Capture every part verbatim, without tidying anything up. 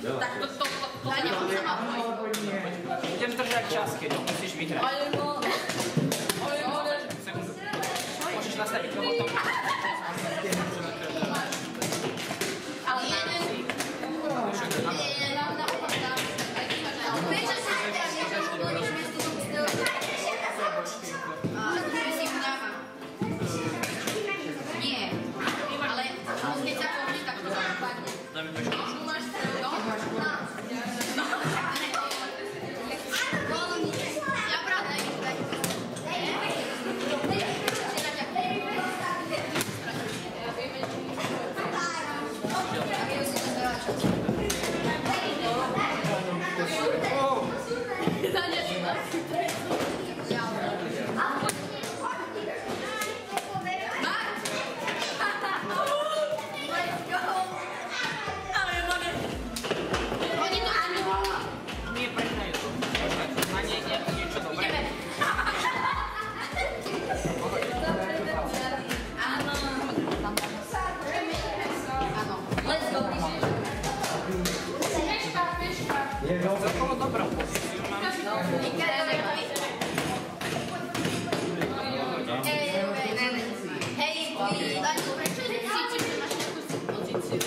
Tak to, to, to, to ja nemám sama boj. Budem držať čas, keď ho musíš vyhrať. Ale no. Ale no. Môžeš nastaviť robotom. Ale nie, nie. Nie, nie, nám na opak dám. Prečo sa teraz nebudeš miesto tomu stylu? Nie, ale keď sa povie, tak to zapadne. Dáme to ešte. Ja pravda ich daj. Celkovo dobrá pozíciu mám. Hej, Daňo, prečo necítiš, že máš takú pozíciu?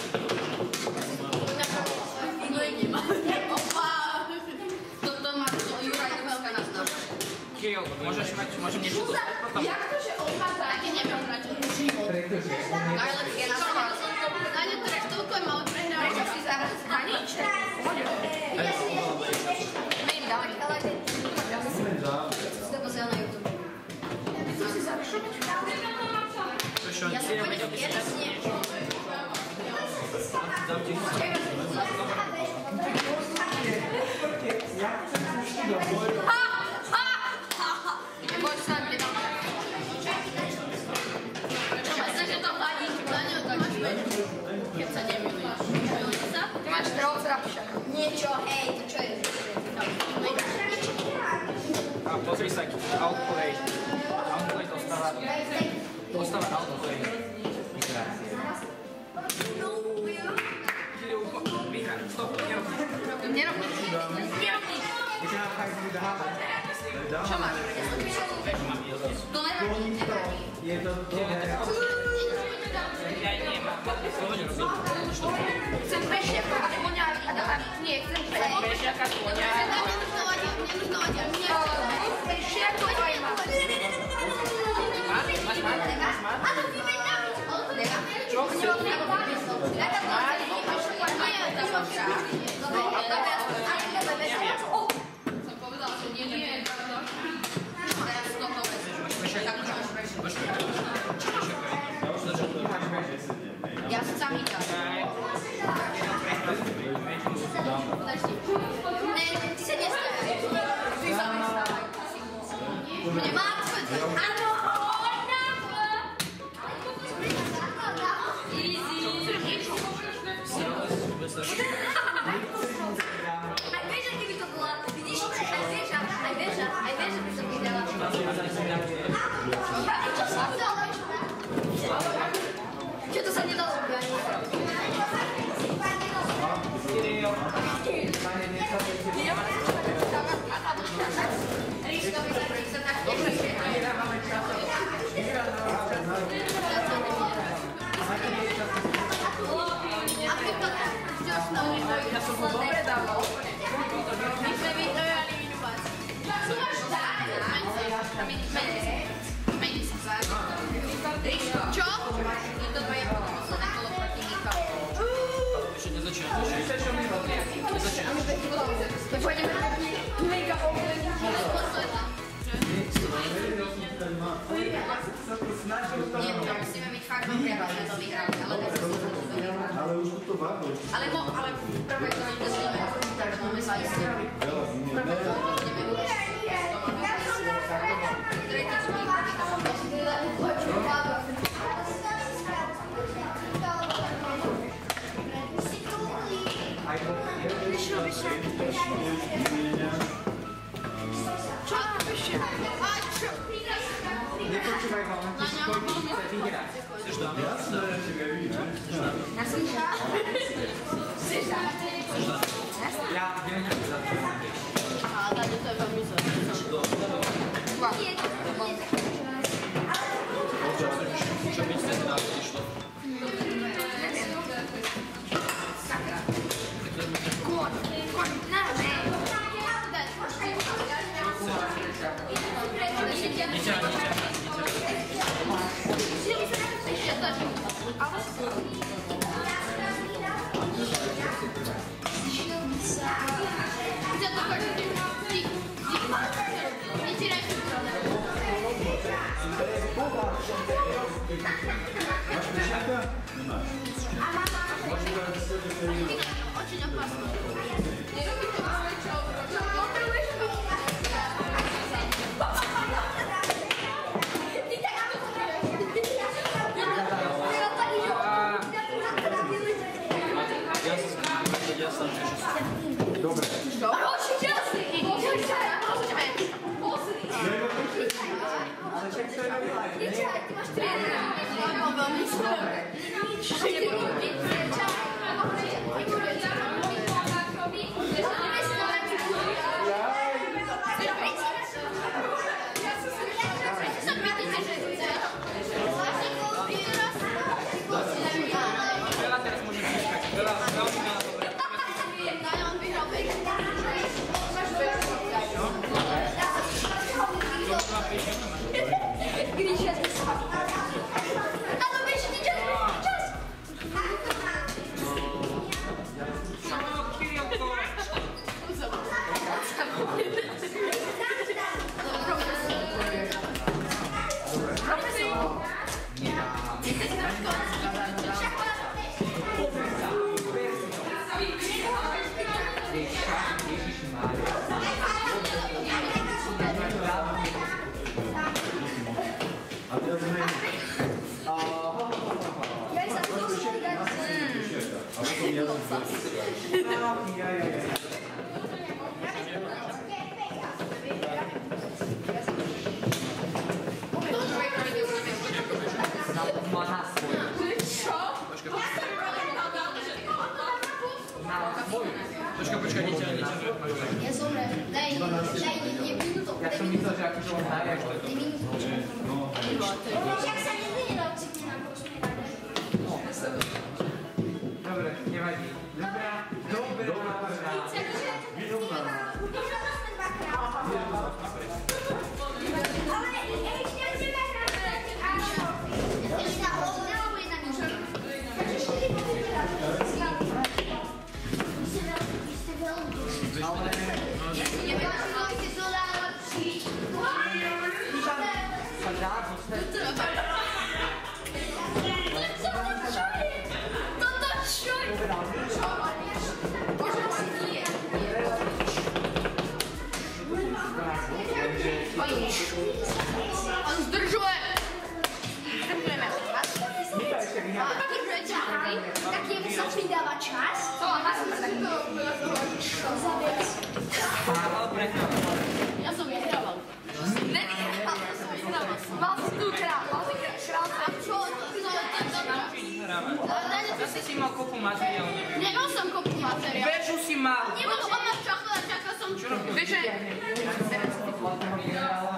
No i nemá. Opa! Toto má Juraj Duhelka na značku. Kiel, môžeš mať, môžem niečo dostať potom? Jak to, že on má také neviem hrať život? Najlepšie na svete. Daňo, teraz toľko je malo prehrávať. Prečo si zahrať s Daníčem? Viem, dávaj. Si to pozrel na YouTube. Ja som povedal, že jasne. Ha! Ha! Ha! Neboj sa, kde tam. Čo myslíš, že to hladí? Daňo, to máš vedieť. Keď sa nemiluješ. Miluješ sa? Ty máš troch zrapšak. Niečo, hej, to čo je? A pozri sa, outplay. Outplay dostáva. Dostáva outplay. Vyhraj, stop, nerobíš. Nerobíš. Nerobíš. Čo máš? To nerobíš. Je to Ja nemám. Chcem pešiaka a konia a dávam. Nie, chcem Pešiaka, konia. Pešiako aj má. Máš, máš, máš, máš. Čo chceš? Som povedala, že nie, nie. Teraz toto vezme. Ja si sám hýtam. Ne, ty sa nestávaj. Ty sa nestávaj. Nemá tvoj. Áno! Aj vieš, aký by to bola. Vidíš? Aj vieš, aj vieš, aj vieš, že by som vydala. Čo to sa nedalo robiť? Ríška by sa tak nechšie. A ty to tak, čo s toho Ja som ho dobre dával. my sme vyhrali inováciu. Mení sa. Ríško, čo? Je to tvoje posledné kolo proti Mikalu. Ešte nezačínaš. Nezačínaš. Pôjdeme na mega ovlení. Posledná. Nie, to musíme byť fakt dobré, aby sme to vyhrali, ale tak si to vyhrali. Ale už to vážne. Ale mo, ale prvé to nejdeme, tak máme zaistí. Prvé to nejdeme učiť. Tretí to Čo? A čo? Nepočúvaj ho, len to skočí, chce vyhrať. Chceš dať? Jasné, že nevíš. Ja som šá. Chceš dať? A tady to je velmi zaujímavé. Čo byť sa teda išlo? Koň, koň, ne, ne. Очень опасно. Dobre. Ale však to je live, Počkaj, počkaj, niečo, niečo. Ja som ne, daj, daj, je minúto. Ja som myslel, že akože on hraje. Je minúto. Však sa nevyhral, či ti nám počúvali. Dobre, nevadí. Dobrá, dobrá, dobrá. On zdržuje. Zdržujeme. Tak jemu sa pridáva čas. Ja som vyhrával. Nevyhrával, ja som vyhrával. Mal si tu král, mal si král. A čo? Ty si si mal kopu materiálu. Nemal som kopu materiálu. Väčšu si mal. Nebolo, on ma čakala, čakala som. Čo robíš? Vieš, že...